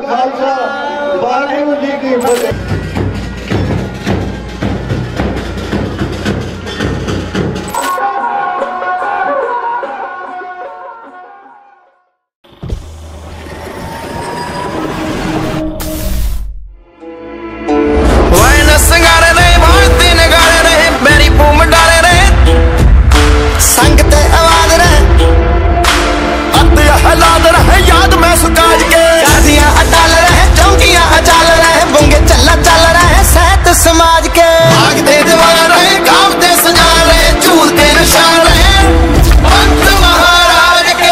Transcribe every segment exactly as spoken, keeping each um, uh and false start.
खालसा वाहिगुरू जी की फतेह। समाज के भागते दीवार रहे, गावते सजा रहे, झूलते निशान रहे पंत महाराज के।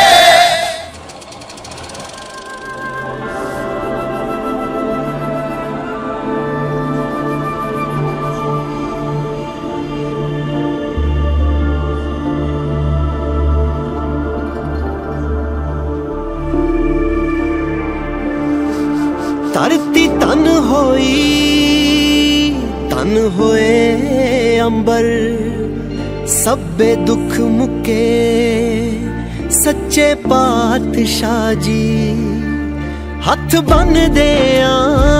धरती तन होई तन होए अंबर, सब्बे दुख मुके सच्चे पातशाह जी। हथ बन देया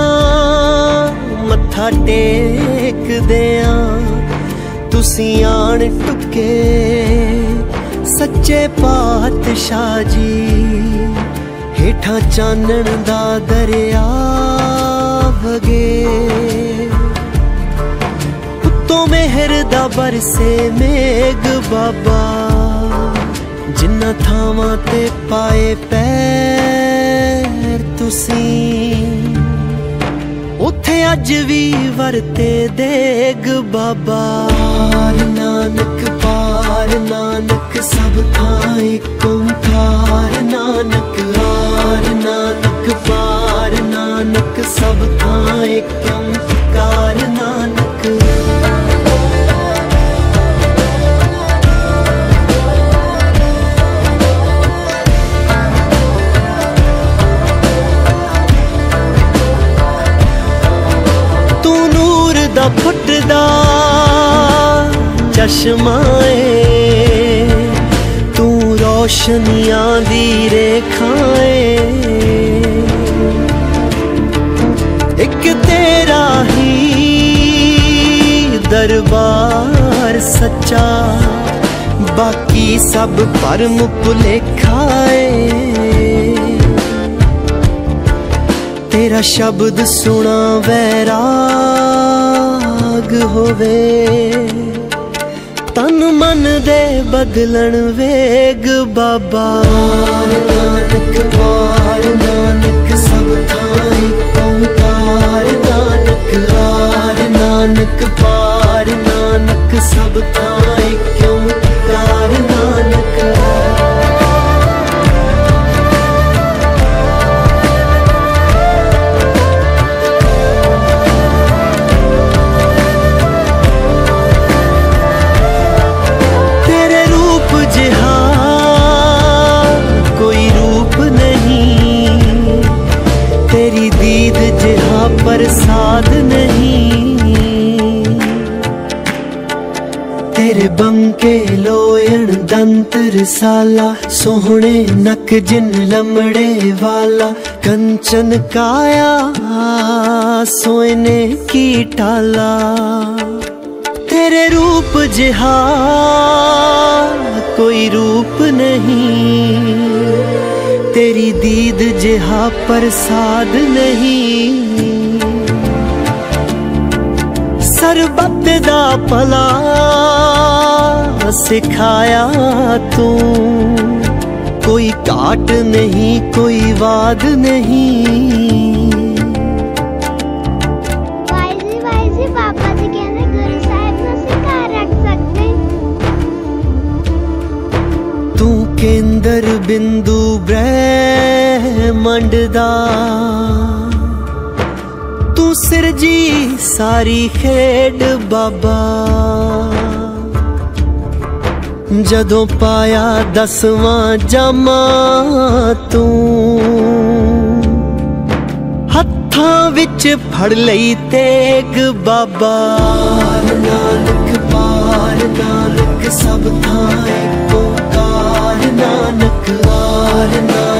मत्था टेक देया, तुसी आन टुके सच्चे पातशाह जी। हेठा चानन दा दरिया वगे, तो मेहर दा बरसे मेघ बाबा। जिन्ना थावां ते पाए पैर तुसी, उथे अज भी वरते देग बाबा। पार नानक पार नानक सब थां इक ओंकार नानक। हार नानक पार नानक सब थां इक ओंकार नानक। फुटदा चश्माए तू रोशनियां दी रेखाए, एक तेरा ही दरबार सच्चा, बाकी सब भरम भुलेखाए। तेरा शब्द सुना वैराग होवे, तन मन दे बदलन वेग बाबा। नानक पार नानक सब थां इक ओंकार नानक। हार नानक पार नानक सब थां इक ओंकार नानक। प्रसाद नहीं तेरे बंके लोयण दंत रसाला, सोहने नक जिन लमड़े वाला। कंचन काया सोने की टाला, तेरे रूप जिहा कोई रूप नहीं। तेरी दीद जिहा प्रसाद नहीं। सरबत दा भला सिखाया तू, कोई काट नहीं कोई वाद नहीं। वाइजी वाइजी पापा जी कहने गुरु साहब ने सिखा रख सकते। तू केंद्र बिंदु ब्रह्मंड दा, तू सिरजी सारी खेड बाबा। जदों पाया दसवां जामा तू, हत्थां विच फड़ लई तेग बाबा। नानक पार नानक सब थां इक ओंकार नानक। हार नानक